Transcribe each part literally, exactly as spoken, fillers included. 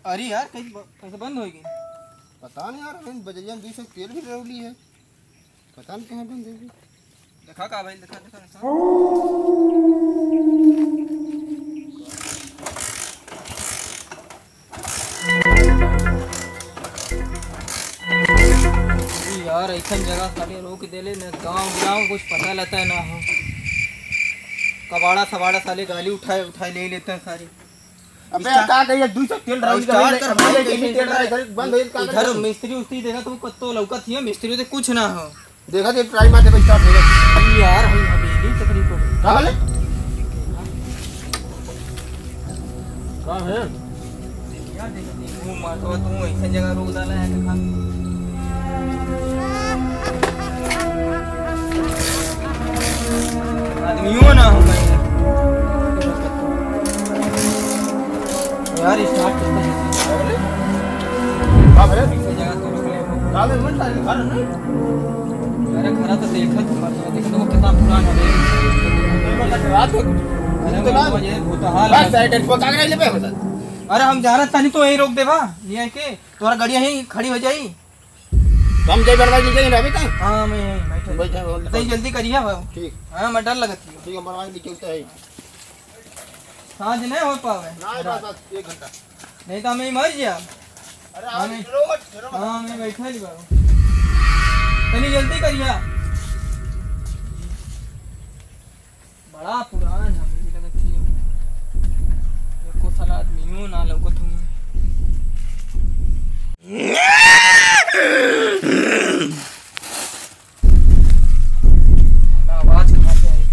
अरे यार कैसे कैसे बंद होगी? पता नहीं यार, मैंने बजरिया में से तेल भी रौली है, पता नहीं कहाँ बंद होगी। दिखा का भाई, दिखा दिखा दिखा। यार ऐसा जगह साले रोक देले न, गाँव गाँव कुछ पता लगता है ना हो। कबाड़ा सबाड़ा साले गाली उठाए उठाए ले लेते हैं सारे। अबे का कहिए दू सौ तेल रौली स्टार्ट कर भाई, कर कैसे तेल रहा इधर बंद हो का इधर मिस्त्री उस्त्री देखा तो कत्तो लौका थी, मिस्त्री तो कुछ ना हो। देखा दे ट्राई मारते पे स्टार्ट हो गया यार हम हवेली तकरीब को का हाल है का है यार देखा तू मारतो तू ऐसे जगह रोक डाला है देखा। आदमियों ना हो भाई यार स्टार्ट करते हैं का है ऐसे जगह तो रोक ले का में मन सारी घर नहीं। अरे खरा तो देखा तुम देखो तो कितना पुराना है रात को अरे तो बात ये भूतहाल बस साइड पर का नहीं ले पे होता। अरे हम जा रहे तानी तो यहीं रोक देवा ये के तुम्हारा गाड़ी यहीं खड़ी हो जाई। हम जाई बनवाई नीचे नहीं रहे तक। हां मैं यहीं बैठे बैठे हो तो जल्दी करिए भाई। ठीक हां मैं डर लगती है। ठीक है बनवाई नीचे उतर है सांझ नहीं हो पावे ना बस बस एक घंटा नहीं तो मैं मर जा। अरे आओ रोज हां मैं बैठा ही बाबू तनी जल्दी करिए। बड़ा पुराना है मुझे लगती है को साला आदमी ना लौको तुम आवाज कहाँ से आई?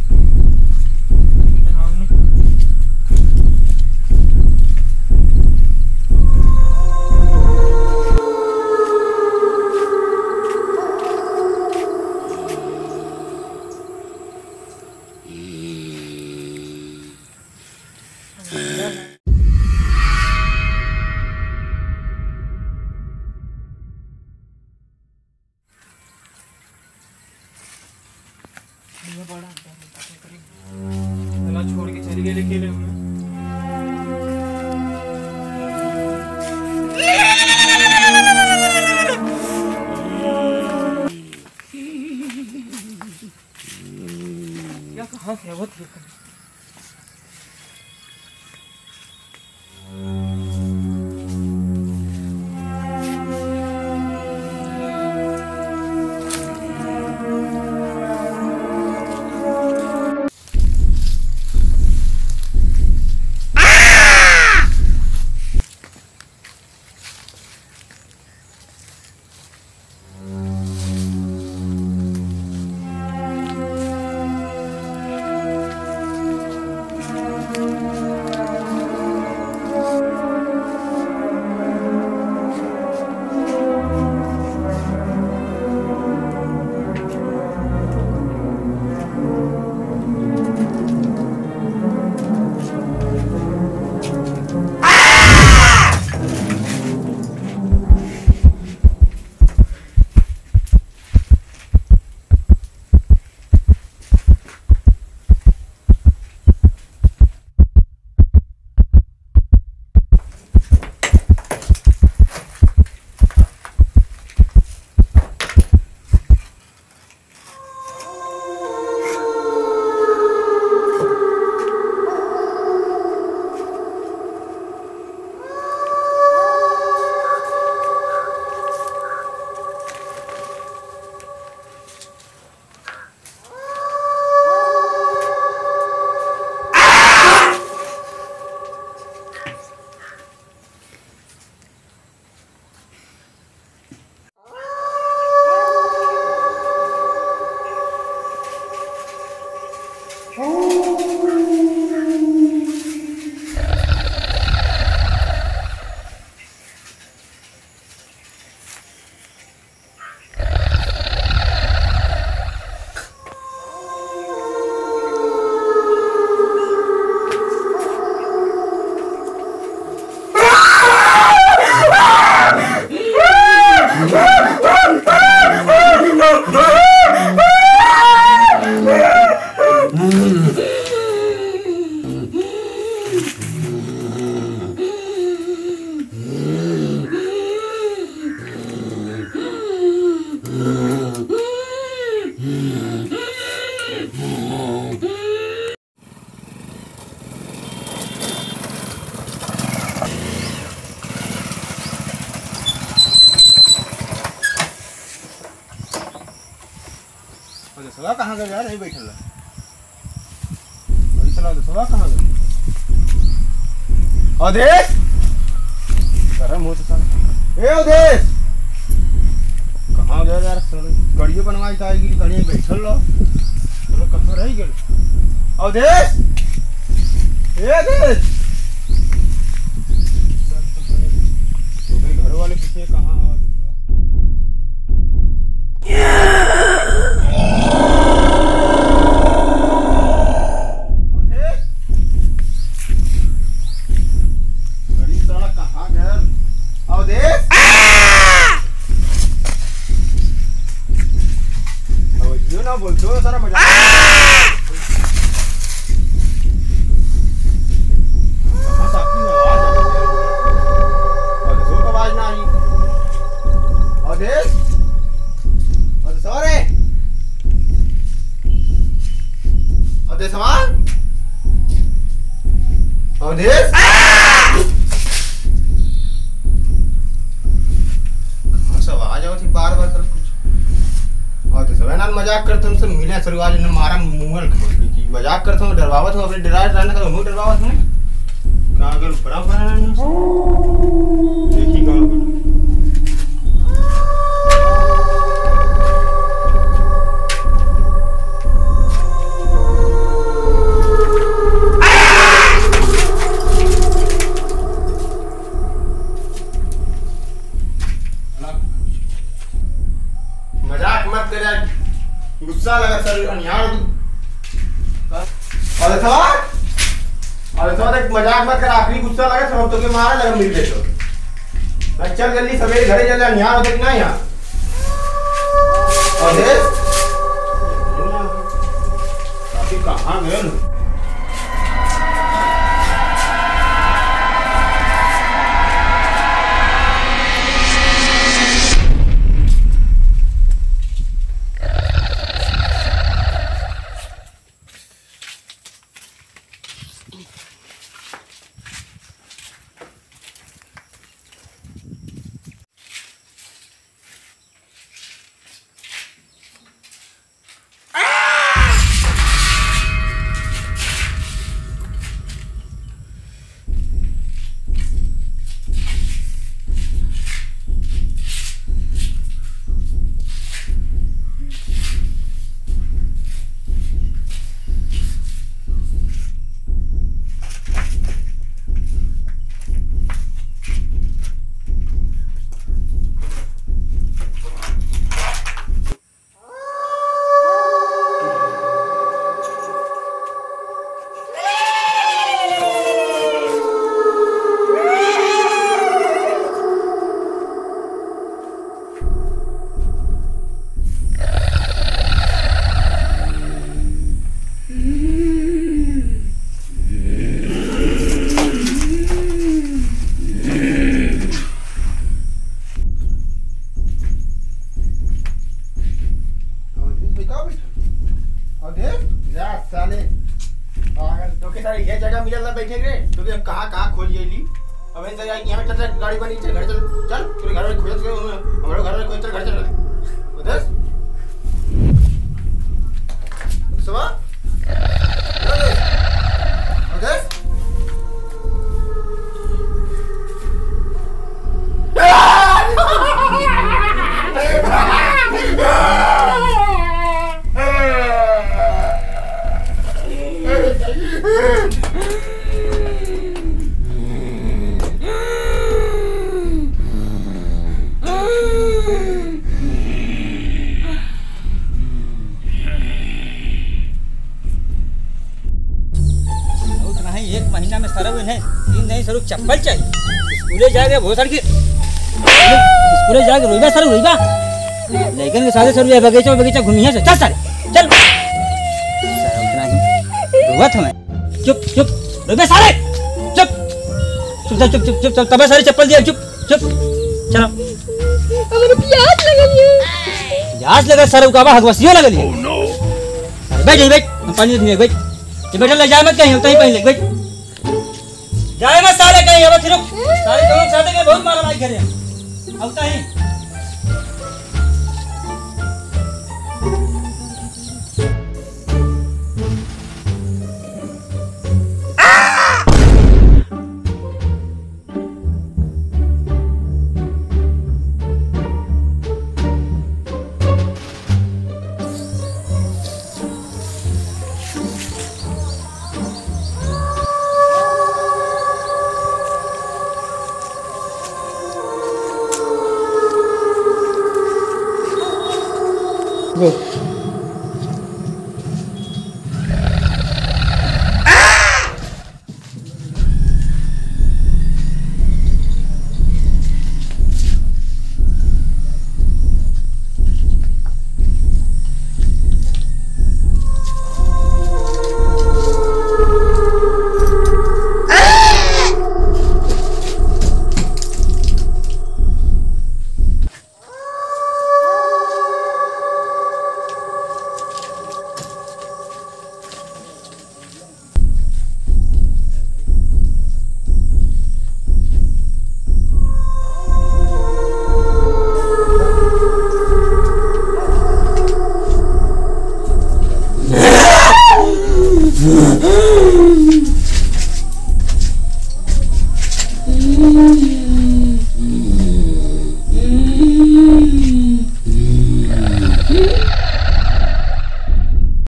बड़ा चला छोड़ के चली गई अकेले में। क्या कहाँ से वो थी? देसवा कहाँ गए यार? नहीं बैठल बैठल देसवा कहाँ गए? अवधेश गरम हो तो साला। ए अवधेश कहाँ गया यार? गड़ियों बनवाई था गड़िया बैठल लो चलो कहाँ रह गए? अवधेश ए अवधेश घर वाले पूछे कहाँ हो? बोलते हो सारा मजाक कहाँ से आपकी आवाज आ रही है? और जोर का आवाज ना आई। अवधेश अवधेश सवारे अवधेश सवार अवधेश कहाँ से आवाज आओ थी बार बार कुछ और तो सब ना मजाक करता हूँ सब मिले सर वाले ने मारा मुंगल की मजाक करता हूँ डरवावत हूँ अपने डरा डराने का मुंह डरवावत हूँ कहाँ अगर बड़ा बड़ा देखी गाँव पर मजाक मत कर यार गुस्सा लगा सर अनियार तू अरे सवार अरे सवार एक मजाक मत कर आखिरी गुस्सा लगा सब तो के मारा लगा मिल गए तो चल जल्दी सवेरे घरे चल अनियार होते कि ना यहाँ अरे काफी कहाँ गए ना ये जगह मिलल ना बैठे रे तो हम कहाँ कहाँ खोज गई अब इन जगह यहाँ चल चल गाड़ी बनी चल घर चल चल पूरे घर में खोज के हमारे घर में कोई चल घर चल उधर सवा उधर एक महीना में सरव है तीन नहीं सर चप्पल चाहिए स्कूले जाएगा बहुत सारी स्कूले जाएगा रोईबा सर रोईबा लेकिन के सारे सर बगीचा बगीचा घूमिए से चल सर चल सर उतना ही रोवत हमें चुप चुप रोईबा सारे चुप चुप चुप चुप चुप चुप तबे सारे चप्पल दिया चुप चुप चलो हमारे प्यास लगल है प्यास लगा सर का हगवसियो लगल है बैठ बैठ पानी में बैठ ये बेटा ले जाए मत कहीं उतना ही पहले बैठ जाए मत साले कहीं अब फिर सारे दोनों साथे के बहुत मारा मारी करे उतना ही